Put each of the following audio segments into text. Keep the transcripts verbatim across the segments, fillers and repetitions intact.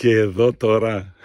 Και εδώ τώρα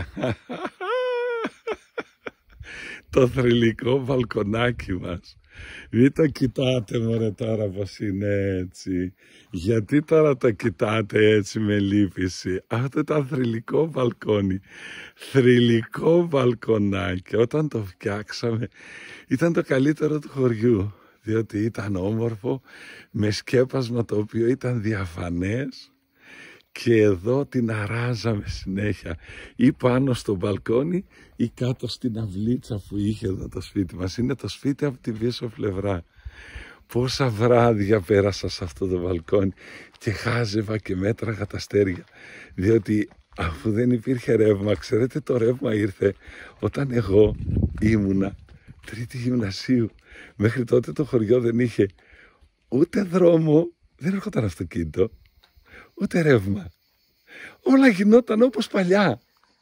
το θρυλικό μπαλκονάκι μας. Μην το κοιτάτε μωρέ τώρα πως είναι έτσι. Γιατί τώρα το κοιτάτε έτσι με λύπηση? Αυτό ήταν θρυλικό μπαλκόνι. Θρυλικό μπαλκονάκι. Όταν το φτιάξαμε ήταν το καλύτερο του χωριού. Διότι ήταν όμορφο, με σκέπασμα το οποίο ήταν διαφανές. Και εδώ την αράζαμε συνέχεια, ή πάνω στο μπαλκόνι ή κάτω στην αυλίτσα που είχε εδώ το σπίτι μας. Είναι το σπίτι από την πίσω πλευρά. Πόσα βράδια πέρασα σε αυτό το μπαλκόνι και χάζευα και μέτραγα τα αστέρια. Διότι αφού δεν υπήρχε ρεύμα, ξέρετε, το ρεύμα ήρθε όταν εγώ ήμουνα τρίτη γυμνασίου. Μέχρι τότε το χωριό δεν είχε ούτε δρόμο, δεν έρχονταν αυτοκίνητο, ούτε ρεύμα. Όλα γινόταν όπως παλιά.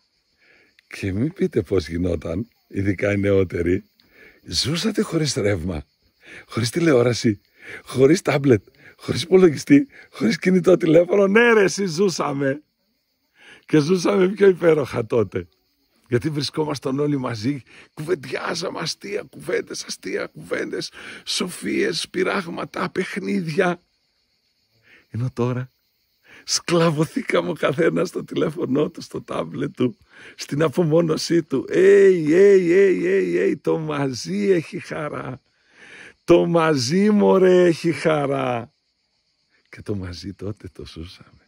Και μην πείτε πώς γινόταν, ειδικά οι νεότεροι. Ζούσατε χωρίς ρεύμα, χωρίς τηλεόραση, χωρίς τάμπλετ, χωρίς υπολογιστή, χωρίς κινητό τηλέφωνο. Ναι ρε, εσείς ζούσαμε. Και ζούσαμε πιο υπέροχα τότε. Γιατί βρισκόμασταν όλοι μαζί, κουβεντιάζαμε αστεία κουβέντες, αστεία κουβέντες, σοφίες, πειράγματα, παιχνίδια. Ενώ τώρα σκλαβωθήκαμε ο καθένας στο τηλέφωνό του, στο τάμπλετ του, στην απομόνωσή του. Έι, έι, έι, έι, έι, το μαζί έχει χαρά. Το μαζί μωρέ έχει χαρά. Και το μαζί τότε το ζούσαμε.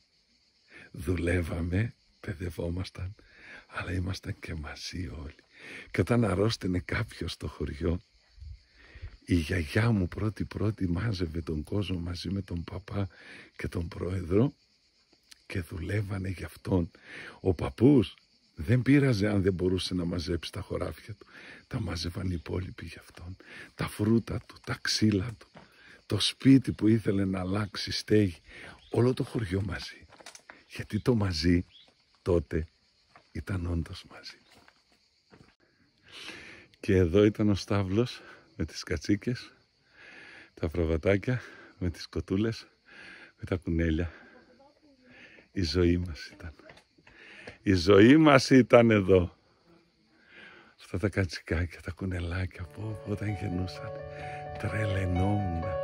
Δουλεύαμε, παιδευόμασταν, αλλά ήμασταν και μαζί όλοι. Και όταν αρρώστηνε κάποιος στο χωριό, η γιαγιά μου πρώτη πρώτη μάζευε τον κόσμο μαζί με τον παπά και τον πρόεδρο και δουλεύανε για αυτόν. Ο παππούς δεν πείραζε αν δεν μπορούσε να μαζέψει τα χωράφια του. Τα μάζευαν οι υπόλοιποι για αυτόν. Τα φρούτα του, τα ξύλα του, το σπίτι που ήθελε να αλλάξει στέγη. Όλο το χωριό μαζί. Γιατί το μαζί τότε ήταν όντως μαζί. Και εδώ ήταν ο στάβλος με τις κατσίκες, τα προβατάκια, με τις κοτούλες, με τα κουνέλια. Η ζωή μας ήταν. Η ζωή μας ήταν εδώ. Αυτά τα κατσικάκια, τα κουνελάκια, πω, όταν γεννούσαν, τρελαινόμουν.